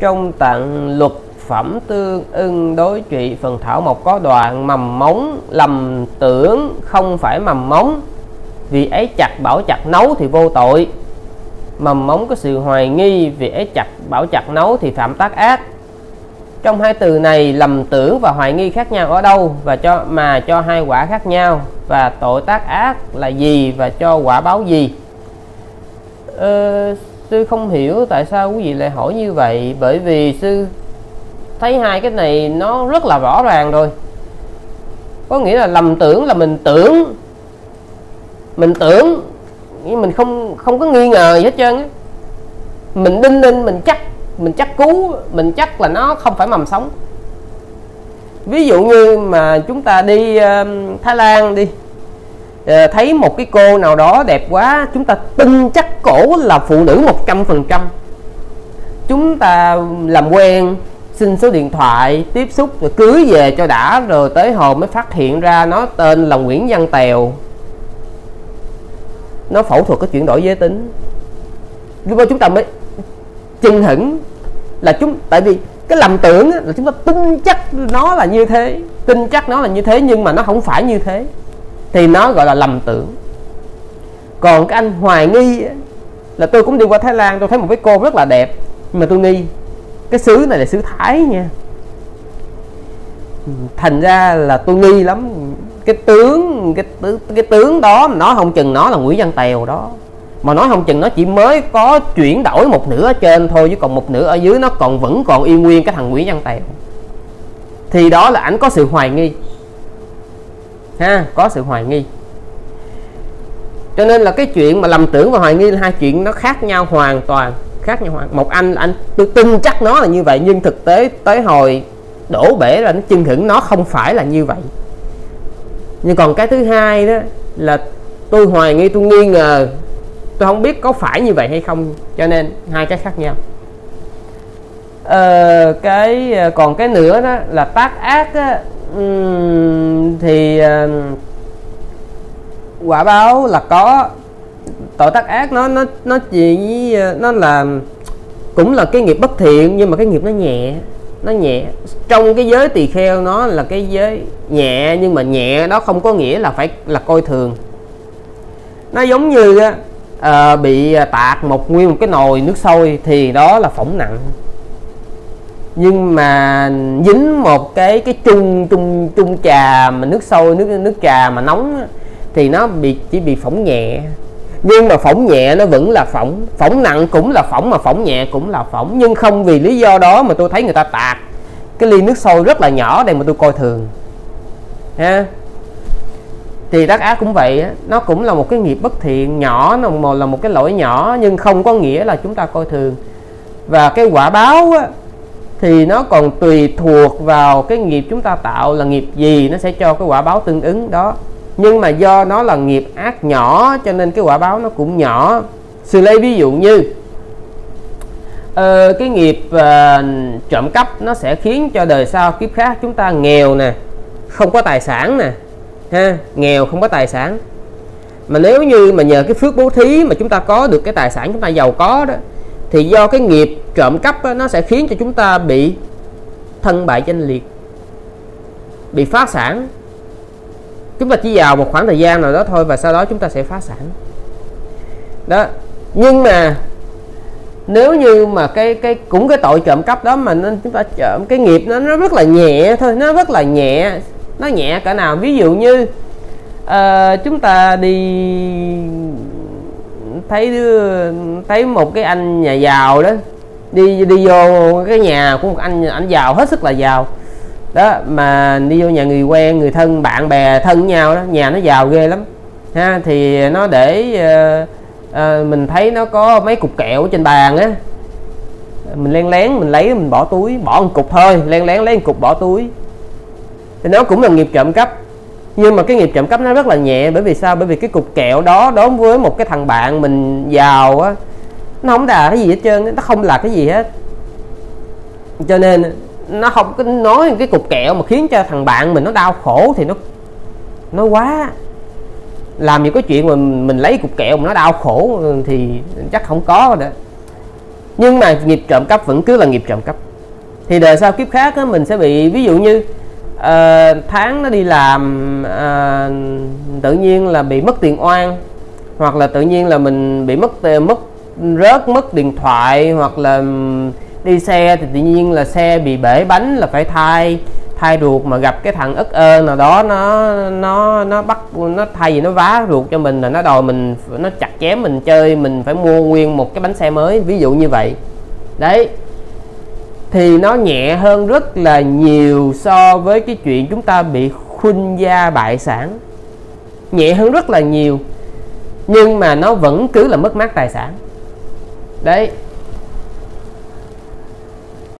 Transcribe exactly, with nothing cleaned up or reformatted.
Trong tạng luật phẩm tương ưng đối trị phần thảo mộc có đoạn mầm móng lầm tưởng không phải mầm móng, vì ấy chặt bảo chặt nấu thì vô tội. Mầm móng có sự hoài nghi, vì ấy chặt bảo chặt nấu thì phạm tác ác. Trong hai từ này lầm tưởng và hoài nghi khác nhau ở đâu và cho mà cho hai quả khác nhau, và tội tác ác là gì và cho quả báo gì? Ờ, sư không hiểu tại sao quý vị lại hỏi như vậy, bởi vì sư thấy hai cái này nó rất là rõ ràng rồi. Có nghĩa là lầm tưởng là mình tưởng, mình tưởng nhưng mình không không có nghi ngờ gì hết trơn á. Mình đinh ninh, mình chắc, mình chắc cú, mình chắc là nó không phải mầm sống. Ví dụ như mà chúng ta đi uh, Thái Lan đi, uh, thấy một cái cô nào đó đẹp quá, chúng ta tin chắc cổ là phụ nữ một trăm phần trăm. Chúng ta làm quen, xin số điện thoại, tiếp xúc rồi cưới về cho đã, rồi tới hồi mới phát hiện ra nó tên là Nguyễn Văn Tèo, nó phẫu thuật có chuyển đổi giới tính. Lúc đó chúng ta mới chưng hửng là chúng, tại vì cái lầm tưởng là chúng ta tin chắc nó là như thế, tin chắc nó là như thế nhưng mà nó không phải như thế, thì nó gọi là lầm tưởng. Còn cái anh hoài nghi là tôi cũng đi qua Thái Lan, tôi thấy một cái cô rất là đẹp nhưng mà tôi nghi cái xứ này là xứ Thái nha, thành ra là tôi nghi lắm. Cái tướng cái, tướng, cái tướng đó nó không chừng nó là Nguyễn Văn Tèo đó, mà nói không chừng nó chỉ mới có chuyển đổi một nửa ở trên thôi, chứ còn một nửa ở dưới nó còn vẫn còn y nguyên cái thằng Nguyễn Văn Tèo. Thì đó là ảnh có sự hoài nghi ha, có sự hoài nghi. Cho nên là cái chuyện mà lầm tưởng và hoài nghi là hai chuyện nó khác nhau hoàn toàn, khác nhau hoàn. Một anh anh tôi tin chắc nó là như vậy, nhưng thực tế tới hồi đổ bể là nó chưng hửng nó không phải là như vậy. Nhưng còn cái thứ hai đó là tôi hoài nghi, tôi nghi ngờ, tôi không biết có phải như vậy hay không, cho nên hai cái khác nhau. Ờ, cái còn cái nữa đó là tác ác đó, um, thì uh, quả báo là có. Tội tác ác nó nó nó chỉ nó là cũng là cái nghiệp bất thiện, nhưng mà cái nghiệp nó nhẹ, nó nhẹ. Trong cái giới tỳ kheo nó là cái giới nhẹ, nhưng mà nhẹ đó không có nghĩa là phải là coi thường. Nó giống như uh, bị tạt một nguyên một cái nồi nước sôi thì đó là phỏng nặng, nhưng mà dính một cái cái chung chung chung trà mà nước sôi, nước nước trà mà nóng thì nó bị chỉ bị phỏng nhẹ. Nhưng mà phỏng nhẹ nó vẫn là phỏng, phỏng nặng cũng là phỏng, mà phỏng nhẹ cũng là phỏng. Nhưng không vì lý do đó mà tôi thấy người ta tạt cái ly nước sôi rất là nhỏ đây mà tôi coi thường ha. Thì tác ác cũng vậy, nó cũng là một cái nghiệp bất thiện nhỏ, nó là một cái lỗi nhỏ, nhưng không có nghĩa là chúng ta coi thường. Và cái quả báo á, thì nó còn tùy thuộc vào cái nghiệp chúng ta tạo là nghiệp gì, nó sẽ cho cái quả báo tương ứng đó. Nhưng mà do nó là nghiệp ác nhỏ cho nên cái quả báo nó cũng nhỏ. Sư lấy ví dụ như uh, cái nghiệp uh, trộm cắp nó sẽ khiến cho đời sau kiếp khác chúng ta nghèo nè, không có tài sản nè ha, nghèo không có tài sản. Mà nếu như mà nhờ cái phước bố thí mà chúng ta có được cái tài sản, chúng ta giàu có đó, thì do cái nghiệp trộm cắp đó, nó sẽ khiến cho chúng ta bị thân bại danh liệt, bị phá sản. Chúng ta chỉ vào một khoảng thời gian nào đó thôi và sau đó chúng ta sẽ phá sản đó. Nhưng mà nếu như mà cái cái cũng cái tội trộm cắp đó mà nên chúng ta trộm, cái nghiệp nó nó rất là nhẹ thôi, nó rất là nhẹ. Nó nhẹ cỡ nào? Ví dụ như uh, chúng ta đi thấy thấy một cái anh nhà giàu đó, đi đi vô cái nhà của một anh anh giàu hết sức là giàu đó, mà đi vô nhà người quen, người thân, bạn bè thân nhau đó, nhà nó giàu ghê lắm ha. Thì nó để uh, uh, mình thấy nó có mấy cục kẹo trên bàn á, mình lén lén mình lấy, mình bỏ túi, bỏ một cục thôi, lén lén lấy một cục bỏ túi, thì nó cũng là nghiệp trộm cắp. Nhưng mà cái nghiệp trộm cắp nó rất là nhẹ. Bởi vì sao? Bởi vì cái cục kẹo đó đối với một cái thằng bạn mình giàu á, nó không đà cái gì hết trơn, nó không là cái gì hết. Cho nên nó không có nói cái cục kẹo mà khiến cho thằng bạn mình nó đau khổ thì nó nó quá. Làm gì có chuyện mà mình lấy cục kẹo mà nó đau khổ thì chắc không có rồi đó. nhưng mà nghiệp trộm cắp vẫn cứ là nghiệp trộm cắp. Thì đời sau kiếp khác á, mình sẽ bị, ví dụ như uh, tháng nó đi làm uh, tự nhiên là bị mất tiền oan, hoặc là tự nhiên là mình bị mất mất rớt mất điện thoại, hoặc là đi xe thì tự nhiên là xe bị bể bánh là phải thay thay ruột, mà gặp cái thằng ất ơ nào đó nó nó nó bắt nó thay gì nó vá ruột cho mình, là nó đòi mình, nó chặt chém mình chơi, mình phải mua nguyên một cái bánh xe mới, ví dụ như vậy đấy. Thì nó nhẹ hơn rất là nhiều so với cái chuyện chúng ta bị khuynh gia bại sản, nhẹ hơn rất là nhiều, nhưng mà nó vẫn cứ là mất mát tài sản đấy.